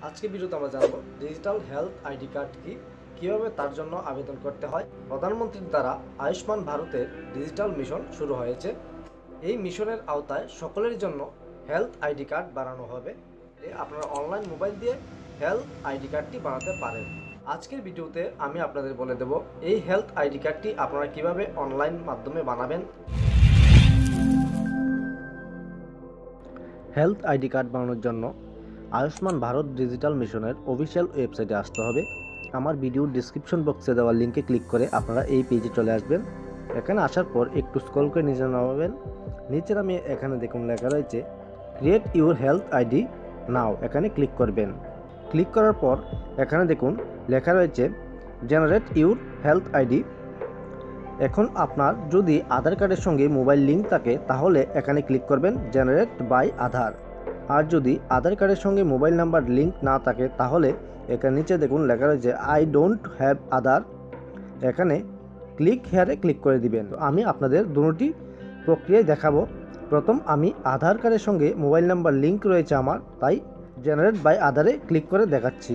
আজকে ভিডিওতে আমরা জানবো ডিজিটাল হেলথ আইডি কার্ড কি, কিভাবে তার জন্য আবেদন করতে হয়। প্রধানমন্ত্রীর দ্বারা আয়ুষ্মান ভারতের ডিজিটাল মিশন শুরু হয়েছে। এই মিশনের আওতায় সকলের জন্য হেলথ আইডি কার্ড বানানো হবে। আপনারা অনলাইন মোবাইল দিয়ে হেলথ আইডি কার্ডটি বানাতে পারেন। আজকের ভিডিওতে আমি আপনাদের বলে দেব এই হেলথ আইডি কার্ডটি আপনারা কিভাবে অনলাইন মাধ্যমে বানাবেন। হেলথ আইডি কার্ড বানানোর জন্য আয়ুষ্মান ভারত ডিজিটাল মিশনের অফিসিয়াল ওয়েবসাইটে আসতে হবে। আমার ভিডিওর ডিসক্রিপশন বক্সে দেওয়া লিঙ্কে ক্লিক করে আপনারা এই পেজে চলে আসবেন। এখানে আসার পর একটু স্ক্রল করে নিচে নামাবেন। নিচে নামিয়ে এখানে দেখুন লেখা রয়েছে create your health ID now, এখানে ক্লিক করবেন। ক্লিক করার পর এখানে দেখুন লেখা রয়েছে জেনারেট ইউর হেলথ আইডি। এখন আপনার যদি আধার কার্ডের সঙ্গে মোবাইল লিঙ্ক থাকে তাহলে এখানে ক্লিক করবেন জেনারেট বাই আধার। আর যদি আধার কার্ডের সঙ্গে মোবাইল নাম্বার লিঙ্ক না থাকে তাহলে এখানে নিচে দেখুন লেখা রয়েছে আই ডোন্ট হ্যাভ আধার, এখানে ক্লিক হেয়ারে ক্লিক করে দিবেন। আমি আপনাদের দুটি প্রক্রিয়ায় দেখাবো। প্রথম, আমি আধার কার্ডের সঙ্গে মোবাইল নাম্বার লিঙ্ক রয়েছে আমার, তাই জেনারেট বাই আধারে ক্লিক করে দেখাচ্ছি।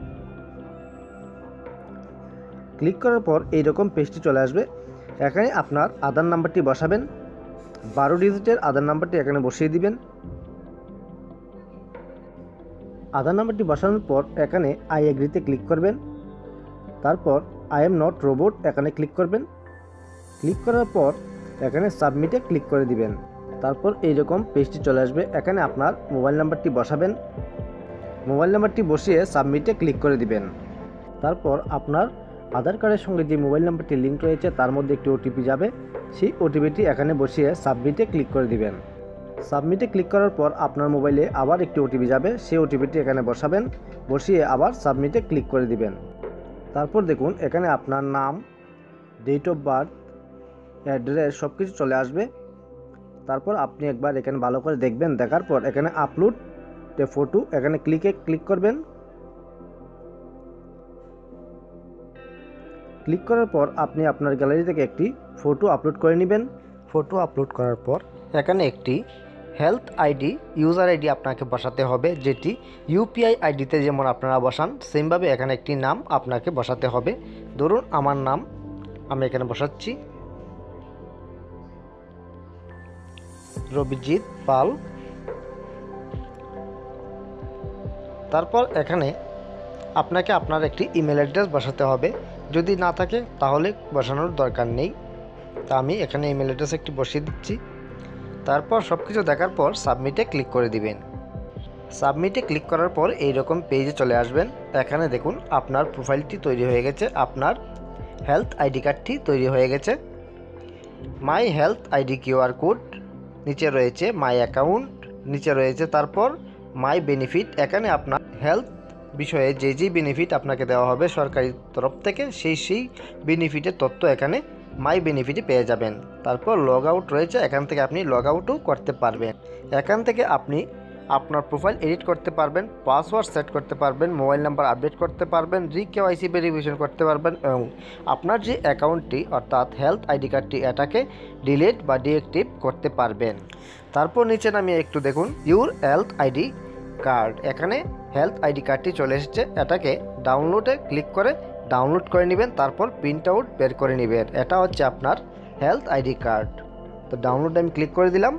ক্লিক করার পর এইরকম পেজটি চলে আসবে। এখানে আপনার আধার নাম্বারটি বসাবেন, 12 ডিজিটের আধার নাম্বারটি এখানে বসিয়ে দিবেন। আধার নাম্বারটি বসানোর পর এখানে আই এগ্রিতে ক্লিক করবেন। তারপর আই এম নট রোবট এখানে ক্লিক করবেন। ক্লিক করার পর এখানে সাবমিটে ক্লিক করে দিবেন। তারপর এইরকম পেজটি চলে আসবে। এখানে আপনার মোবাইল নাম্বারটি বসাবেন, মোবাইল নাম্বারটি বসিয়ে সাবমিটে ক্লিক করে দিবেন। তারপর আপনার আধার কার্ডের সঙ্গে যে মোবাইল নাম্বারটি লিঙ্ক রয়েছে তার মধ্যে একটি ওটিপি যাবে, সেই ওটিপিটি এখানে বসিয়ে সাবমিটে ক্লিক করে দিবেন। সাবমিটে ক্লিক করার পর আপনার মোবাইলে আবার একটি ওটিপি যাবে, সেই ওটিপিটি এখানে বসাবেন, বসিয়ে আবার সাবমিটে ক্লিক করে দিবেন। তারপর দেখুন এখানে আপনার নাম, ডেট অফ বার্থ, অ্যাড্রেস সব কিছু চলে আসবে। তারপর আপনি একবার এখানে ভালো করে দেখবেন। দেখার পর এখানে আপলোড এ ফটো এখানে ক্লিক করবেন। ক্লিক করার পর আপনি আপনার গ্যালারি থেকে একটি ফটো আপলোড করে নেবেন। ফটো আপলোড করার পর এখানে একটি হেলথ আইডি ইউজার আইডি আপনাকে বসাতে হবে, যেটি ইউপিআই আইডিতে যেমন আপনারা বসান সেমভাবে এখানে একটি নাম আপনাকে বসাতে হবে। ধরুন আমার নাম আমি এখানে বসাচ্ছি রবিজিৎ পাল। তারপর এখানে আপনাকে আপনার একটি ইমেল অ্যাড্রেস বসাতে হবে, যদি না থাকে তাহলে বসানোর দরকার নেই। তা আমি এখানে ইমেল অ্যাড্রেস একটি বসিয়ে দিচ্ছি। তারপর সব কিছু দেখার পর সাবমিটে ক্লিক করে দিবেন। সাবমিটে ক্লিক করার পর এইরকম পেজে চলে আসবেন। এখানে দেখুন আপনার প্রোফাইলটি তৈরি হয়ে গেছে, আপনার হেলথ আইডি কার্ডটি তৈরি হয়ে গেছে। My health ID QR code, নিচে রয়েছে মাই অ্যাকাউন্ট, নিচে রয়েছে তারপর মাই বেনিফিট। এখানে আপনার হেলথ বিষয়ে যে বেনিফিট আপনাকে দেওয়া হবে সরকারি তরফ থেকে সেই বেনিফিটের তথ্য এখানে মাই বেনিফিটে পেয়ে যাবেন। তারপর লগ আউট রয়েছে, এখান থেকে আপনি লগ আউটও করতে পারবেন। এখান থেকে আপনি আপনার প্রোফাইল এডিট করতে পারবেন, পাসওয়ার্ড সেট করতে পারবেন, মোবাইল নাম্বার আপডেট করতে পারবেন, কেওয়াইসি ভেরিফিকেশন করতে পারবেন এবং আপনার যে অ্যাকাউন্টটি অর্থাৎ হেলথ আইডি কার্ডটি এটাকে ডিলিট বা ডিঅ্যাক্টিভ করতে পারবেন। তারপর নিচে নামিয়ে একটু দেখুন ইউর হেলথ আইডি কার্ড, এখানে হেলথ আইডি কার্ডটি চলে এসেছে। এটাকে ডাউনলোডে ক্লিক করে ডাউনলোড করে নেবেন, তারপর প্রিন্ট আউট বের করে নেবেন। এটা হচ্ছে আপনার হেলথ আইডি কার্ড। তো ডাউনলোডে আমি ক্লিক করে দিলাম।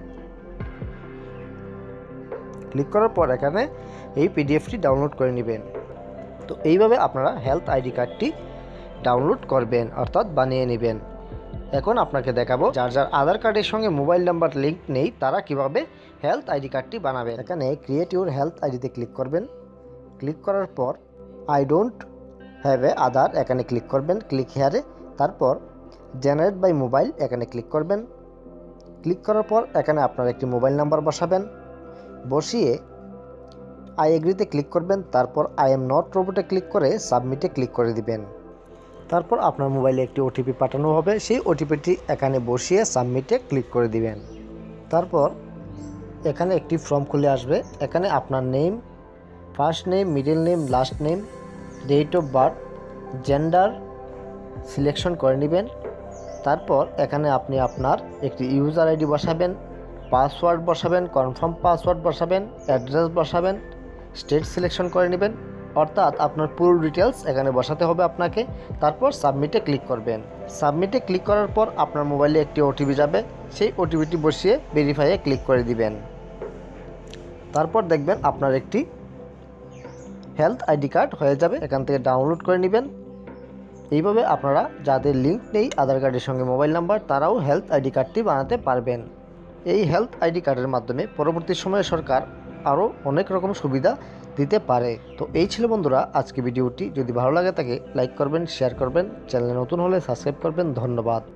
ক্লিক করার পর এখানে এই পিডিএফটি ডাউনলোড করে নেবেন। তো এইভাবে আপনারা হেলথ আইডি কার্ডটি ডাউনলোড করবেন অর্থাৎ বানিয়ে নেবেন। এখন আপনাকে দেখাবো যার আধার কার্ডের সঙ্গে মোবাইল নাম্বার লিঙ্ক নেই তারা কিভাবে হেলথ আইডি কার্ডটি বানাবেন। এখানে ক্রিয়েট ইউর হেলথ আইডিতে ক্লিক করবেন। ক্লিক করার পর I don't have a Aadhaar এখানে ক্লিক করবেন, ক্লিক হেয়ারে। তারপর জেনারেট বাই মোবাইল এখানে ক্লিক করবেন। ক্লিক করার পর এখানে আপনার একটি মোবাইল নাম্বার বসাবেন, বসিয়ে আই এগ্রিতে ক্লিক করবেন। তারপর আই এম নট রোবটে ক্লিক করে সাবমিটে ক্লিক করে দিবেন। তারপর আপনার মোবাইলে একটি ওটিপি পাঠানো হবে, সেই ওটিপিটি এখানে বসিয়ে সাবমিটে ক্লিক করে দিবেন। তারপর এখানে একটি ফর্ম খুলে আসবে। এখানে আপনার name, first name, middle name, last name, date of birth, gender selection করে নেবেন। তারপর এখানে আপনি আপনার একটি ইউজার আইডি বসাবেন, পাসওয়ার্ড বসাবেন, কনফার্ম পাসওয়ার্ড বসাবেন, অ্যাড্রেস বসাবেন, স্টেট সিলেকশন করে নেবেন, অর্থাৎ আপনার পুরো ডিটেলস এখানে বসাতে হবে আপনাকে। তারপর সাবমিটে ক্লিক করবেন। সাবমিটে ক্লিক করার পর আপনার মোবাইলে একটি ওটিপি যাবে, সেই ওটিপিটি বসিয়ে ভেরিফাইয়ে ক্লিক করে দিবেন। তারপর দেখবেন আপনার একটি হেলথ আইডি কার্ড হয়ে যাবে, এখান থেকে ডাউনলোড করে নেবেন। এইভাবে আপনারা যাদের লিঙ্ক নেই আধার কার্ডের সঙ্গে মোবাইল নাম্বার, তারাও হেলথ আইডি কার্ডটি বানাতে পারবেন। এই হেলথ আইডি কার্ডের মাধ্যমে পরবর্তী সময়ে সরকার আরও অনেক রকম সুবিধা দিতে পারে। তো এই ছিল বন্ধুরা আজকে ভিডিওটি। যদি ভালো লাগে থাকে লাইক করবেন, শেয়ার করবেন, চ্যানেলে নতুন হলে সাবস্ক্রাইব করবেন। ধন্যবাদ।